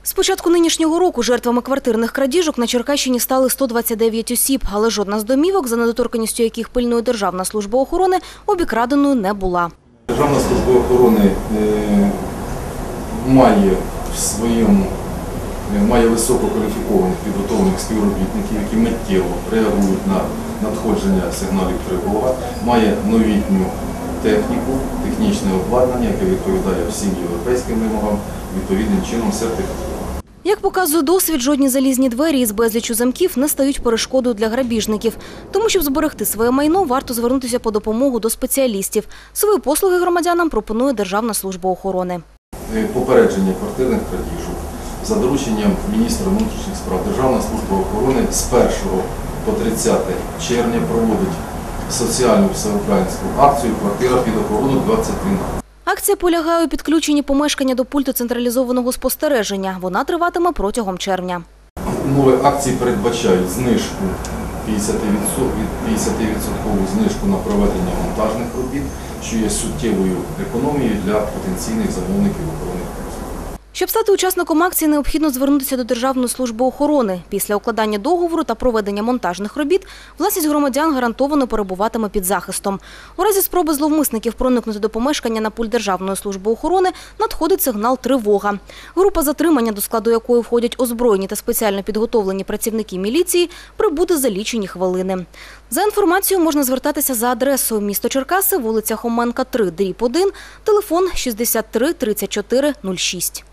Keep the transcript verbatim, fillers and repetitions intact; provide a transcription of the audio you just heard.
З початку нинішнього року жертвами квартирних крадіжок на Черкащині стали сто двадцять дев'ять осіб, але жодна з домівок, за недоторканністю яких пильнує Державна служба охорони, обікраденою не була. Державна служба охорони е, має в своєму е, має висококваліфікованих підготовлених співробітників, які миттєво реагують на надходження сигналів тривоги, має новітню техніку, технічне обладнання, яке відповідає всім європейським вимогам, відповідним чином сертифікує. Як показує досвід, жодні залізні двері із безлічу замків не стають перешкодою для грабіжників. Тому, щоб зберегти своє майно, варто звернутися по допомогу до спеціалістів. Свої послуги громадянам пропонує Державна служба охорони. Попередження квартирних крадіжок за дорученням міністра внутрішніх справ Державна служба охорони з першого по тридцяте червня проводить соціальну всеукраїнську акцію «Квартира під охорону двадцять тринадцять». Акція полягає у підключенні помешкання до пульту централізованого спостереження. Вона триватиме протягом червня. Умови акції передбачають знижку п'ятдесят відсотків знижку на проведення монтажних робіт, що є суттєвою економією для потенційних замовників охоронних послуг. Щоб стати учасником акції, необхідно звернутися до Державної служби охорони. Після укладання договору та проведення монтажних робіт власність громадян гарантовано перебуватиме під захистом. У разі спроби зловмисників проникнути до помешкання на пульт Державної служби охорони надходить сигнал «Тривога». Група затримання, до складу якої входять озброєні та спеціально підготовлені працівники міліції, прибуде за лічені хвилини. За інформацією можна звертатися за адресою: місто Черкаси, вулиця Хоменка, три, дріб один, телефон шістдесят три тридцять чотири нуль шість.